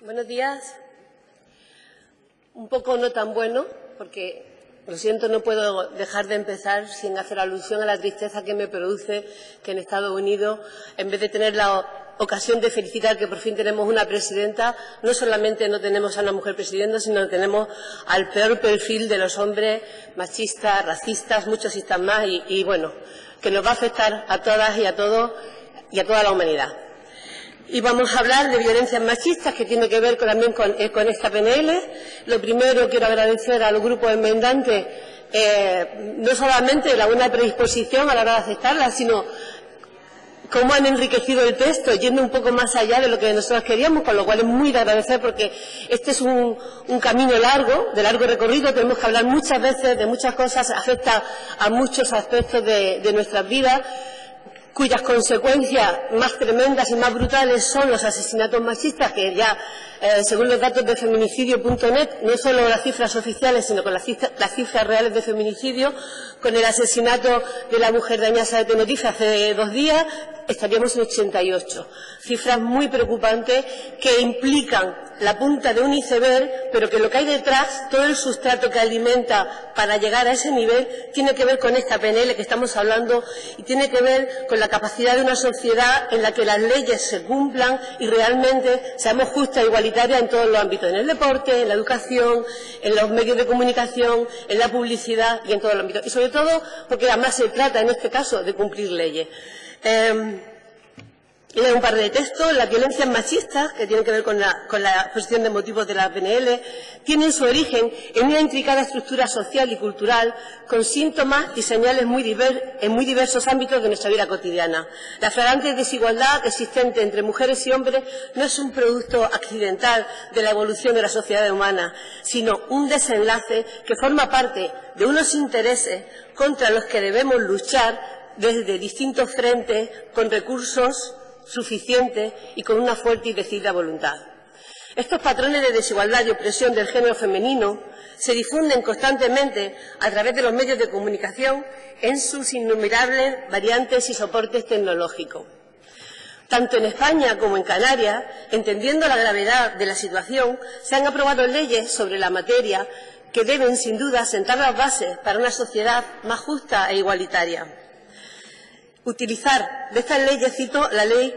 Buenos días. Un poco no tan bueno, porque, lo siento, no puedo dejar de empezar sin hacer alusión a la tristeza que me produce que en Estados Unidos, en vez de tener la ocasión de felicitar que por fin tenemos una presidenta, no solamente no tenemos a una mujer presidenta, sino que tenemos al peor perfil de los hombres machistas, racistas, muchos están más, y bueno, que nos va a afectar a todas y a todos y a toda la humanidad. Y vamos a hablar de violencias machistas, que tiene que ver también con esta PNL. Lo primero, quiero agradecer a los grupos enmendantes no solamente la buena predisposición a la hora de aceptarla, sino cómo han enriquecido el texto, yendo un poco más allá de lo que nosotros queríamos, con lo cual es muy de agradecer, porque este es un camino largo, de largo recorrido. Tenemos que hablar muchas veces de muchas cosas, afecta a muchos aspectos de nuestras vidas, cuyas consecuencias más tremendas y más brutales son los asesinatos machistas, que ya, según los datos de feminicidio.net, no solo las cifras oficiales, sino con las cifras reales de feminicidio, con el asesinato de la mujer dañasa de Tenerife hace 2 días, estaríamos en 88. Cifras muy preocupantes que implican la punta de un iceberg, pero que lo que hay detrás, todo el sustrato que alimenta para llegar a ese nivel, tiene que ver con esta PNL que estamos hablando, y tiene que ver con la capacidad de una sociedad en la que las leyes se cumplan y realmente seamos justas e igualitarias en todos los ámbitos, en el deporte, en la educación, en los medios de comunicación, en la publicidad y en todos los ámbitos. Y sobre todo porque además se trata en este caso de cumplir leyes. Leo un par de textos. Las violencias machistas, que tienen que ver con la exposición de motivos de la PNL, tienen su origen en una intricada estructura social y cultural, con síntomas y señales en muy diversos ámbitos de nuestra vida cotidiana. La flagrante desigualdad existente entre mujeres y hombres no es un producto accidental de la evolución de la sociedad humana, sino un desenlace que forma parte de unos intereses contra los que debemos luchar desde distintos frentes, con recursos suficiente y con una fuerte y decidida voluntad. Estos patrones de desigualdad y opresión del género femenino se difunden constantemente a través de los medios de comunicación en sus innumerables variantes y soportes tecnológicos. Tanto en España como en Canarias, entendiendo la gravedad de la situación, se han aprobado leyes sobre la materia que deben, sin duda, sentar las bases para una sociedad más justa e igualitaria. Utilizar de estas leyes, cito la Ley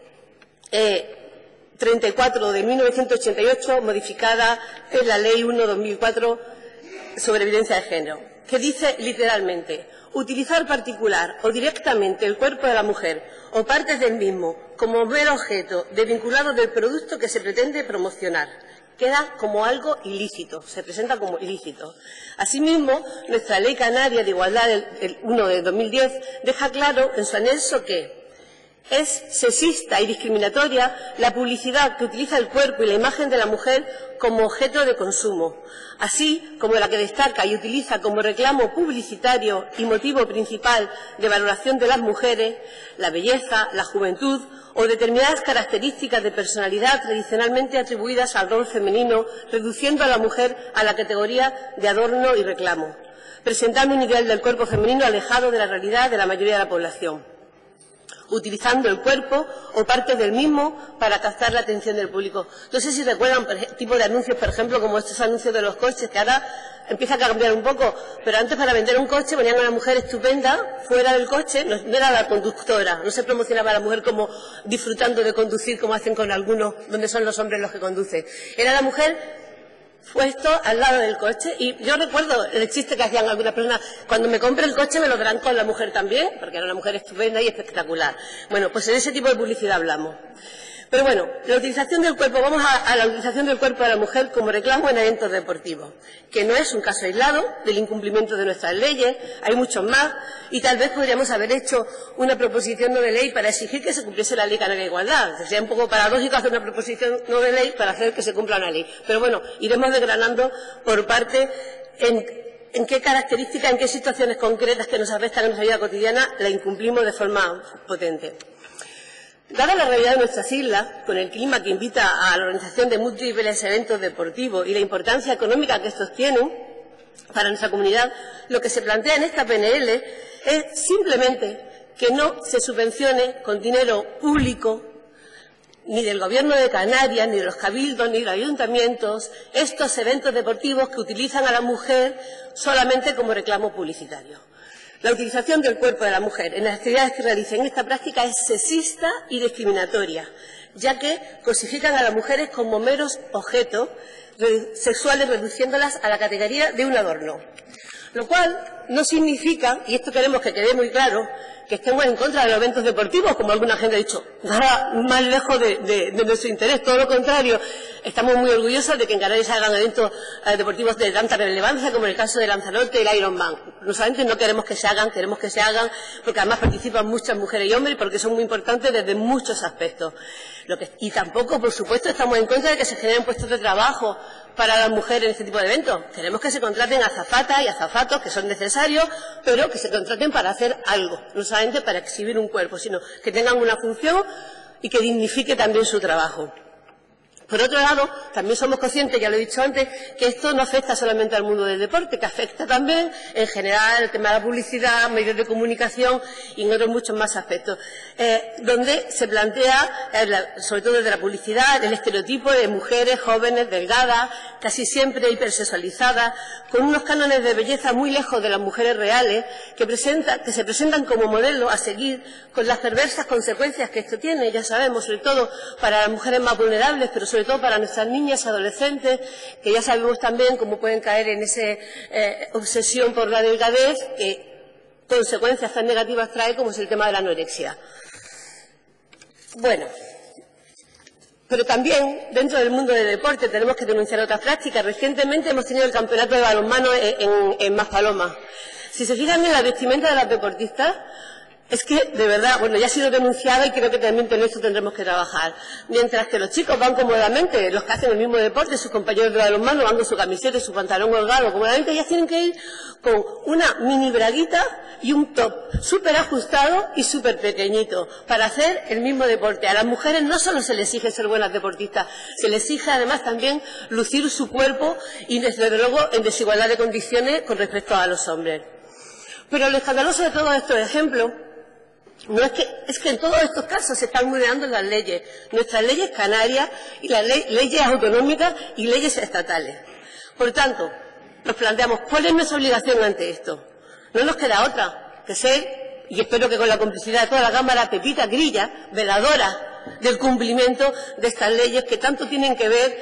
34 de 1988, modificada en la Ley 1/2004 sobre violencia de género, que dice literalmente: utilizar particular o directamente el cuerpo de la mujer o partes del mismo como mero objeto desvinculado del producto que se pretende promocionar. Queda como algo ilícito, se presenta como ilícito. Asimismo, nuestra Ley Canaria de Igualdad, el 1 de 2010, deja claro en su anexo que es sexista y discriminatoria la publicidad que utiliza el cuerpo y la imagen de la mujer como objeto de consumo, así como la que destaca y utiliza como reclamo publicitario y motivo principal de valoración de las mujeres la belleza, la juventud o determinadas características de personalidad tradicionalmente atribuidas al rol femenino, reduciendo a la mujer a la categoría de adorno y reclamo, presentando un ideal del cuerpo femenino alejado de la realidad de la mayoría de la población, utilizando el cuerpo o partes del mismo para captar la atención del público. No sé si recuerdan tipo de anuncios, por ejemplo, como estos anuncios de los coches, que ahora empieza a cambiar un poco, pero antes, para vender un coche, ponían a una mujer estupenda fuera del coche, no era la conductora, no se promocionaba a la mujer como disfrutando de conducir, como hacen con algunos, donde son los hombres los que conducen. Era la mujer puesto al lado del coche, y yo recuerdo el chiste que hacían algunas personas: cuando me compre el coche me lo darán con la mujer también, porque era una mujer estupenda y espectacular. Bueno, pues en ese tipo de publicidad hablamos. Pero bueno, la utilización del cuerpo, vamos a la utilización del cuerpo de la mujer como reclamo en eventos deportivos, que no es un caso aislado del incumplimiento de nuestras leyes, hay muchos más, y tal vez podríamos haber hecho una proposición no de ley para exigir que se cumpliese la Ley Canaria de Igualdad. Sería un poco paradójico hacer una proposición no de ley para hacer que se cumpla una ley. Pero bueno, iremos desgranando por parte en qué características, en qué situaciones concretas que nos afectan en nuestra vida cotidiana la incumplimos de forma potente. Dada la realidad de nuestras islas, con el clima que invita a la organización de múltiples eventos deportivos y la importancia económica que estos tienen para nuestra comunidad, lo que se plantea en esta PNL es simplemente que no se subvencione con dinero público ni del Gobierno de Canarias, ni de los cabildos, ni de los ayuntamientos, estos eventos deportivos que utilizan a la mujer solamente como reclamo publicitario. La utilización del cuerpo de la mujer en las actividades que realicen esta práctica es sexista y discriminatoria, ya que cosifican a las mujeres como meros objetos sexuales, reduciéndolas a la categoría de un adorno. Lo cual no significa, y esto queremos que quede muy claro, que estemos en contra de los eventos deportivos, como alguna gente ha dicho, nada más lejos de nuestro interés, todo lo contrario. Estamos muy orgullosos de que en Canarias se hagan eventos deportivos de tanta relevancia, como en el caso de Lanzarote y el Ironman. No solamente no queremos que se hagan, queremos que se hagan, porque además participan muchas mujeres y hombres, porque son muy importantes desde muchos aspectos. Y tampoco, por supuesto, estamos en contra de que se generen puestos de trabajo para las mujeres en este tipo de eventos. Queremos que se contraten azafatas y azafatos, que son necesarios, pero que se contraten para hacer algo, no solamente para exhibir un cuerpo, sino que tengan una función y que dignifique también su trabajo. Por otro lado, también somos conscientes, ya lo he dicho antes, que esto no afecta solamente al mundo del deporte, que afecta también, en general, el tema de la publicidad, medios de comunicación y en otros muchos más aspectos, donde se plantea, sobre todo desde la publicidad, el estereotipo de mujeres jóvenes, delgadas, casi siempre hipersexualizadas, con unos cánones de belleza muy lejos de las mujeres reales, que se presentan como modelo a seguir, con las perversas consecuencias que esto tiene, ya sabemos, sobre todo para las mujeres más vulnerables, pero sobre todo para nuestras niñas y adolescentes, que ya sabemos también cómo pueden caer en esa obsesión por la delgadez, que consecuencias tan negativas trae como es el tema de la anorexia. Bueno, pero también dentro del mundo del deporte tenemos que denunciar otras prácticas. Recientemente hemos tenido el campeonato de balonmano en Maspalomas. Si se fijan en la vestimenta de las deportistas, es que, de verdad, bueno, ya ha sido denunciado y creo que también en esto tendremos que trabajar. Mientras que los chicos van cómodamente, los que hacen el mismo deporte, sus compañeros de balonmano van con su camiseta y su pantalón holgado, cómodamente, ellas tienen que ir con una mini braguita y un top súper ajustado y súper pequeñito para hacer el mismo deporte. A las mujeres no solo se les exige ser buenas deportistas, se les exige además también lucir su cuerpo y, desde luego, en desigualdad de condiciones con respecto a los hombres. Pero lo escandaloso de todos estos ejemplos no es que en todos estos casos se están vulnerando las leyes, nuestras leyes canarias y las leyes autonómicas y leyes estatales. Por tanto, nos planteamos cuál es nuestra obligación ante esto. No nos queda otra que ser, y espero que con la complicidad de toda la Cámara, Pepita Grilla, veladora del cumplimiento de estas leyes que tanto tienen que ver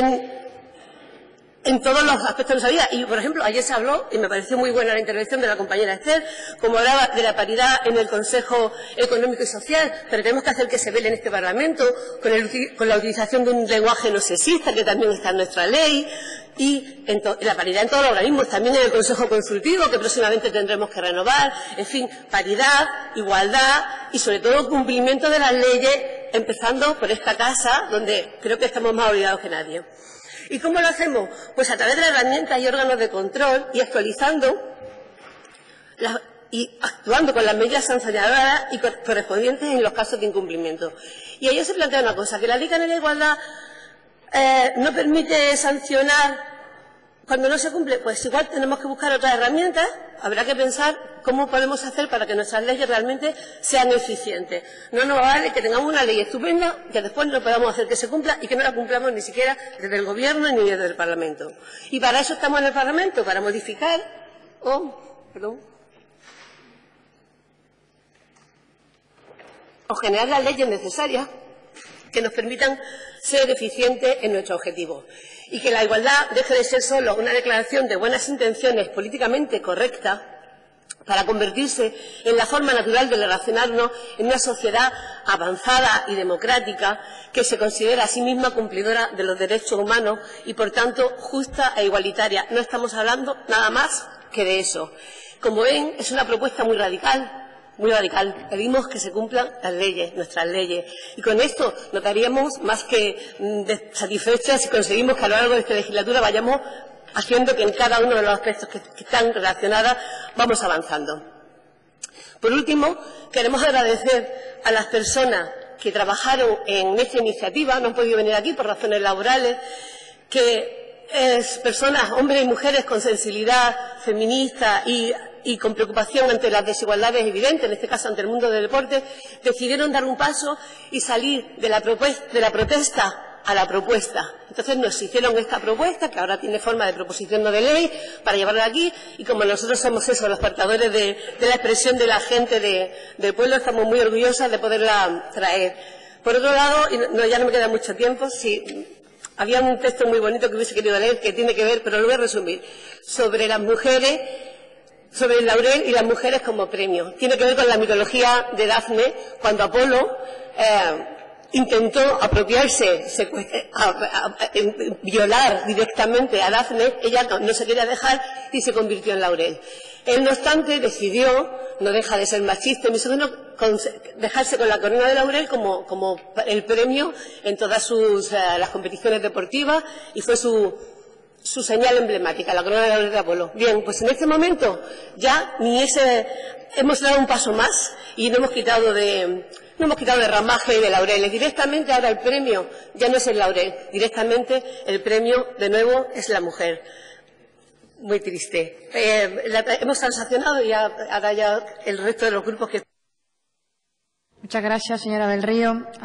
en todos los aspectos de nuestra vida. Y, por ejemplo, ayer se habló, y me pareció muy buena la intervención de la compañera Esther, como hablaba de la paridad en el Consejo Económico y Social, pero tenemos que hacer que se vele en este Parlamento, con la utilización de un lenguaje no sexista, que también está en nuestra ley, y la paridad en todos los organismos, también en el Consejo Consultivo, que próximamente tendremos que renovar. En fin, paridad, igualdad y, sobre todo, cumplimiento de las leyes, empezando por esta casa, donde creo que estamos más olvidados que nadie. ¿Y cómo lo hacemos? Pues a través de herramientas y órganos de control y actualizando y actuando con las medidas sancionadoras y correspondientes en los casos de incumplimiento. Y ahí se plantea una cosa, que la Ley Canaria de Igualdad no permite sancionar cuando no se cumple. Pues igual tenemos que buscar otras herramientas, habrá que pensar cómo podemos hacer para que nuestras leyes realmente sean eficientes. No nos vale que tengamos una ley estupenda, que después no podamos hacer que se cumpla y que no la cumplamos ni siquiera desde el Gobierno ni desde el Parlamento. Y para eso estamos en el Parlamento, para modificar o generar las leyes necesarias que nos permitan ser eficientes en nuestro objetivo. Y que la igualdad deje de ser solo una declaración de buenas intenciones políticamente correcta para convertirse en la forma natural de relacionarnos en una sociedad avanzada y democrática que se considera a sí misma cumplidora de los derechos humanos y, por tanto, justa e igualitaria. No estamos hablando nada más que de eso. Como ven, es una propuesta muy radical. Muy radical. Pedimos que se cumplan las leyes, nuestras leyes. Y con esto notaríamos más que satisfechas si conseguimos que a lo largo de esta legislatura vayamos haciendo que en cada uno de los aspectos que están relacionados vamos avanzando. Por último, queremos agradecer a las personas que trabajaron en esta iniciativa, no han podido venir aquí por razones laborales, que personas, hombres y mujeres con sensibilidad feminista y y con preocupación ante las desigualdades evidentes, en este caso ante el mundo del deporte, decidieron dar un paso y salir de la protesta a la propuesta. Entonces nos hicieron esta propuesta, que ahora tiene forma de proposición no de ley, para llevarla aquí, y como nosotros somos los portadores de la expresión de la gente del pueblo, estamos muy orgullosas de poderla traer. Por otro lado, ya no me queda mucho tiempo, había un texto muy bonito que hubiese querido leer, que tiene que ver, pero lo voy a resumir, sobre las mujeres, sobre el laurel y las mujeres como premio. Tiene que ver con la mitología de Dafne, cuando Apolo intentó apropiarse, violar directamente a Dafne. Ella no se quería dejar y se convirtió en laurel. Él, no obstante, decidió, no deja de ser machista y misógino, dejarse con la corona de laurel como el premio en todas las competiciones deportivas, y fue su señal emblemática, la corona de laurel de Apolo. Bien, pues en este momento ya hemos dado un paso más y no hemos quitado de ramaje y de laureles. Directamente ahora el premio ya no es el laurel, directamente el premio de nuevo es la mujer. Muy triste. Hemos transaccionado y ahora ya el resto de los grupos que... Muchas gracias, señora del Río.